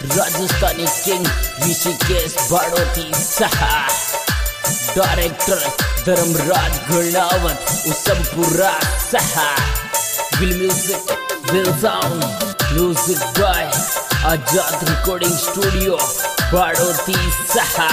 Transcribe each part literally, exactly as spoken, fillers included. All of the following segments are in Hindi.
राजस्थानी किंग ऋषिकेश बाड़ोती सहा, डायरेक्टर धर्मराज गुणावत उसमपुरा सहा, will music will sound, music by Azad recording studio Baroti सहा।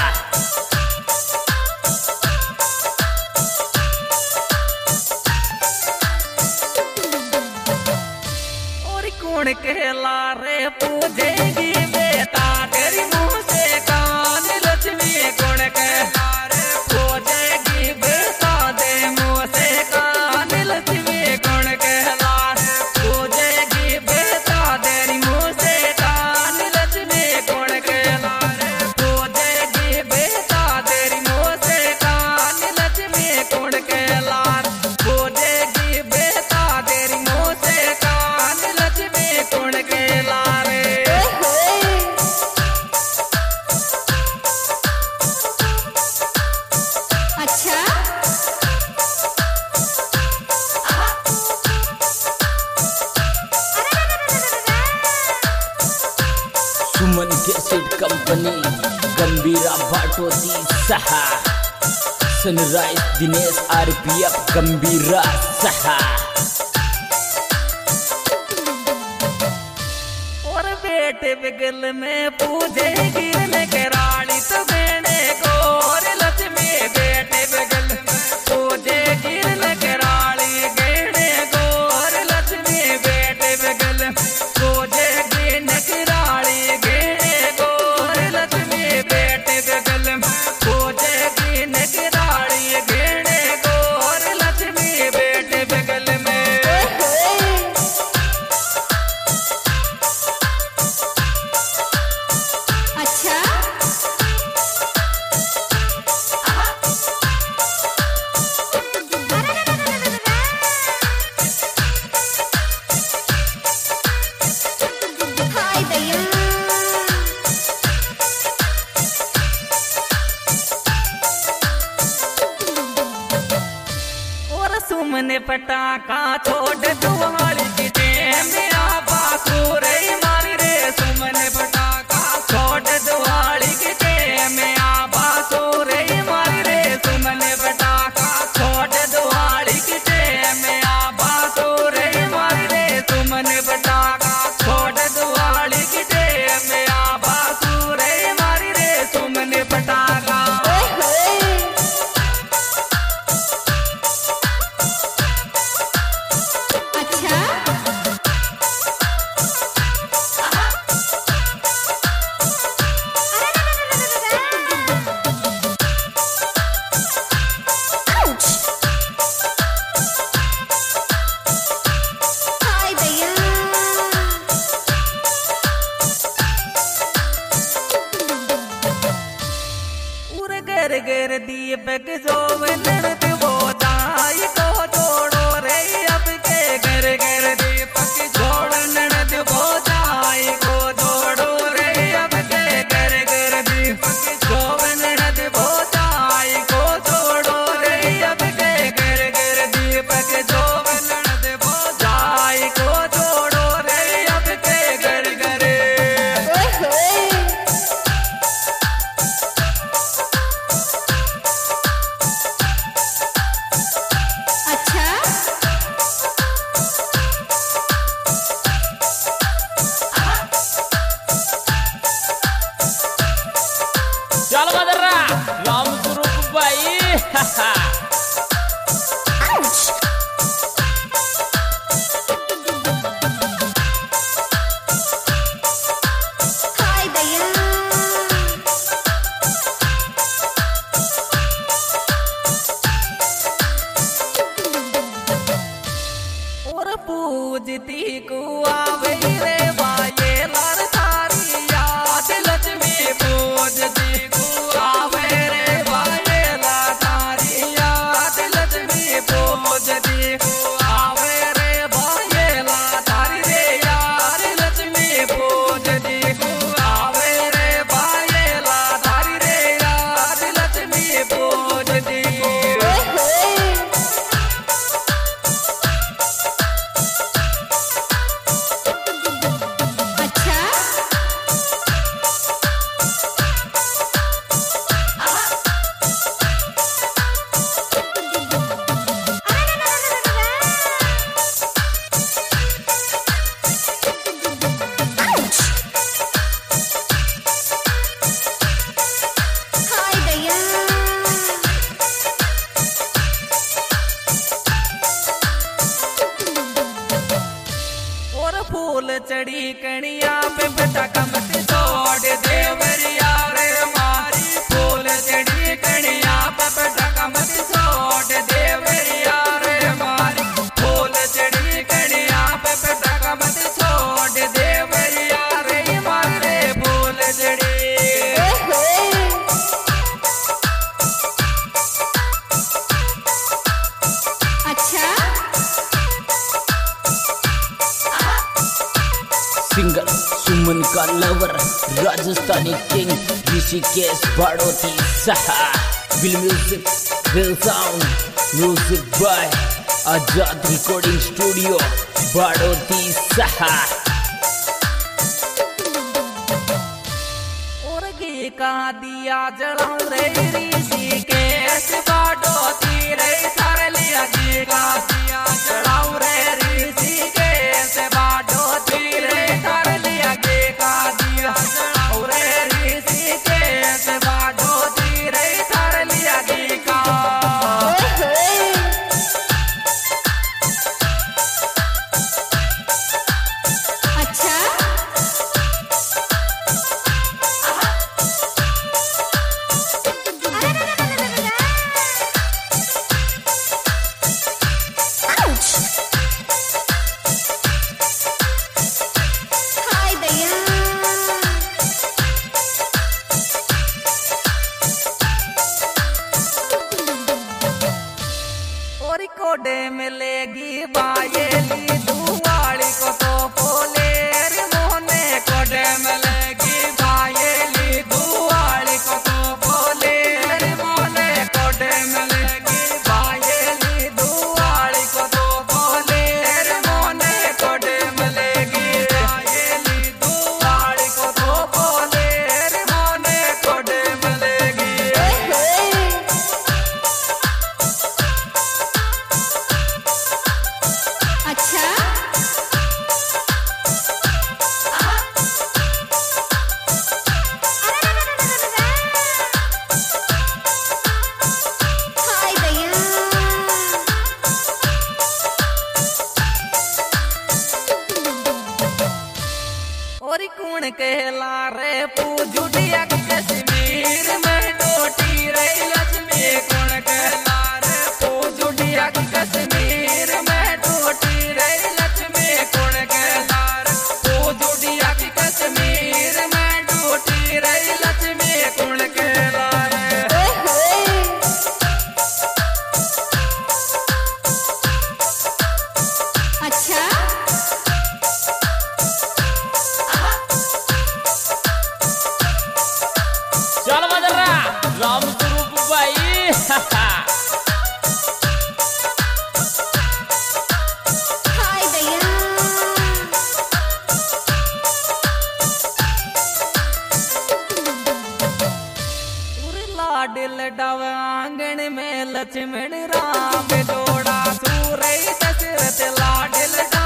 कौन कहला रे पूजेगी बेटा तेरी मुँह से कान लक्ष्मी, कौन कहला रे पूजेगी बेटा दे मुँह से कान लक्ष्मी, कौन कहला रे पूजेगी बेटा तेरी मुँह से कान लक्ष्मी, कौन कहला रे पूजेगी बेटा तेरी मुँह से कान लक्ष्मी, कौन कहला पूजेगी बेटा तेरी मुँह से कान लक्ष्मी, कौन कहला रे। अच्छा सुमन कैसेट कंपनी गंभीरा बाटोती सहा, सनराइज दिनेश आरपीएफ गंभीरा सहा। और बेटे बिगल में पूजेगी कराली तो बेने गोर लक्ष्मी, बेटे बिगल में पूजेगी कराली गेणे गोर लक्ष्मी, बेटे बिगल में पूजेगी कराली गेणे गोर लक्ष्मी, बेटे बिगल में पूजेगी कराली गेणे गोर लक्ष्मी, बेटे बिगल में। अच्छा हाय दैया और सुमने पटाखा छोड़ दुआली की टेम में आबा सूरे मारी रे, सुमने पटाखा छोड़ दुआली की टेम में आबा सूरे मारी रे, सुमने पटाखा छोड़ दुआली की टेम में आबा सूरे मारी रे, सुमने पटाखा छोड़ दुआली की टेम में आबा सूरे मारी रे, सुमने पटाखा। अच्छा आउच हाय दैया उर गर गर दीपक जोवन वो दाई को जोड़ो रे, अब के घर घर दीपक जोड़न वो दाई को जोड़ो रे, अब के घर घर दीपक जोवन वो दाई को जोड़ो रे, अब के घर घर दीपक जोवन वो दाई को जोड़ो रे, अब के घर घर। राजस्थानी किंग ऋषिकेश बाड़ोती सहा। Will music will sound music by Azad recording studio Baroti सहा। और घी का दिया जलाऊं रे ऋषिकेश बाड़ोती रे थारे लिया घी का दिया जलाऊं रे ऋषिकेश बाड़ोती रे थारे लिया घी का दिया जलाऊं रे ऋषिकेश बाड़ोती रे थारे लिया घी का। अच्छा Ouch! हाय दैया और कोडे मिलेगी बायेली दुआली को तो बोले रे मोने कोडे मिलेगी बायेली दुआली को तो बोले रे मोने कोडे मिलेगी बायेली दुआली को तो बोले रे मोने कोडे मिलेगी बायेली दुआली को तो बोले रे मोने कोडे मिलेगी। अच्छा हाय दैया और कौन कहला रे पूजुडिया कश्मीर में डोटी रे लक्ष्मी कौन कहला रे पूजुडिया कश्मीर में डोटी रे लक्ष्मी कौन कहला रे पूजुडिया कश्मीर में डोटी रे लक्ष्मी कौन कहला रे। अच्छा चल मदरा राम स्वरूप भाई हाय दैया लाडिल डव आंगन में लक्ष्मण राम जोड़ा सूरई दशरथ लाडिल